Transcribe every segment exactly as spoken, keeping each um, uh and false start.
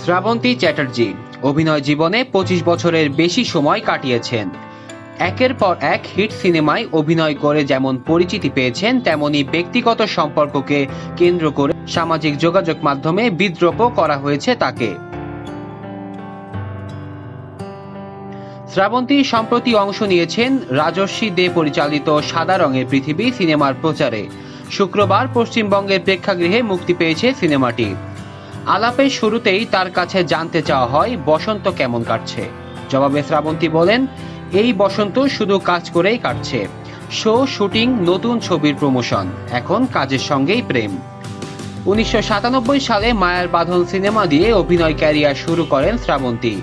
শ্রাবন্তী চ্যাটার্জি অভিনয় জীবনে পঁচিশ বছরের বেশি সময় কাটিয়েছেন। একের পর এক হিট সিনেমায় অভিনয় করে যেমন পরিচিতি পেয়েছেন, তেমনি ব্যক্তিগত সম্পর্ককে কেন্দ্র করে সামাজিক যোগাযোগ মাধ্যমে বিদ্রূপ করা হয়েছে তাকে। শ্রাবন্তী সম্প্রতি অংশ নিয়েছেন রাজস্বী দে পরিচালিত সাদা রঙের পৃথিবী সিনেমার প্রচারে। শুক্রবার পশ্চিমবঙ্গের প্রেক্ষাগৃহে মুক্তি পেয়েছে সিনেমাটি। আলাপের শুরুতেই তার কাছে জানতে চাওয়া হয় বসন্ত কেমন কাটছে। জবাবে শ্রাবন্তী বলেন, এই বসন্ত শুধু কাজ করেই কাটছে। শো, শুটিং, নতুন ছবির প্রমোশন, এখন কাজের সঙ্গেই প্রেম। উনিশশো সাতানব্বই সালে মায়ার বাঁধন সিনেমা দিয়ে অভিনয় ক্যারিয়ার শুরু করেন শ্রাবন্তী।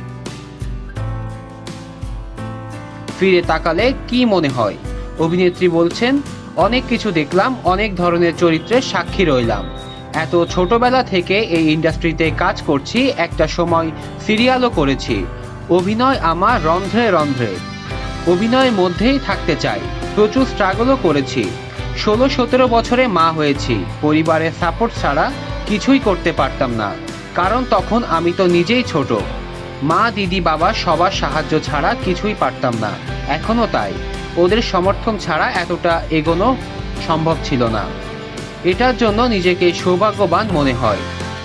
ফিরে তাকালে কি মনে হয়? অভিনেত্রী বলছেন, অনেক কিছু দেখলাম, অনেক ধরনের চরিত্রের সাক্ষী রইলাম। এত ছোটবেলা থেকে এই ইন্ডাস্ট্রিতে কাজ করছি, একটা সময় সিরিয়ালও করেছি। অভিনয় আমার রন্ধ্রে রন্ধ্রে, অভিনয়ের মধ্যেই থাকতে চাই। প্রচুর স্ট্রাগলও করেছি। ষোলো সতেরো বছরে মা হয়েছি। পরিবারের সাপোর্ট ছাড়া কিছুই করতে পারতাম না, কারণ তখন আমি তো নিজেই ছোট। মা, দিদি, বাবা সবার সাহায্য ছাড়া কিছুই পারতাম না। এখনো তাই। ওদের সমর্থন ছাড়া এতটা এগোনো সম্ভব ছিল না। এটার জন্য নিজেকে সৌভাগ্যবান মনে হয়।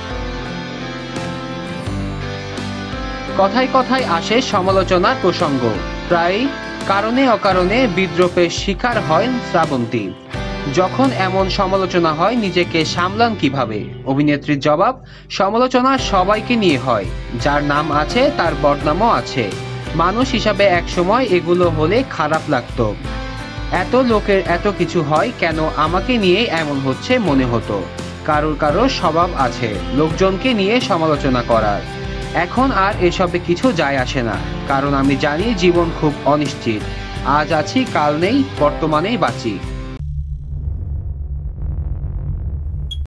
কথায় কথায় আসে সমালোচনার প্রসঙ্গ। প্রায় কারণে অকারণে বিদ্রূপের শিকার হয় শ্রাবন্তী। যখন এমন সমালোচনা হয়, নিজেকে সামলান কিভাবে? অভিনেত্রীর জবাব, সমালোচনা সবাইকে নিয়ে হয়। যার নাম আছে তার বদনামও আছে। মানুষ হিসাবে একসময় এগুলো হলে খারাপ লাগতো। এত লোকের এত কিছু হয়, কেন আমাকে নিয়ে এমন হচ্ছে মনে হতো। কারোর কারোর স্বভাব আছে লোকজনকে নিয়ে সমালোচনা করার। এখন আর এসবে কিছু যায় আসে না, কারণ আমি জানি জীবন খুব অনিশ্চিত। আজ আছি, কাল নেই, বর্তমানেই বাঁচি।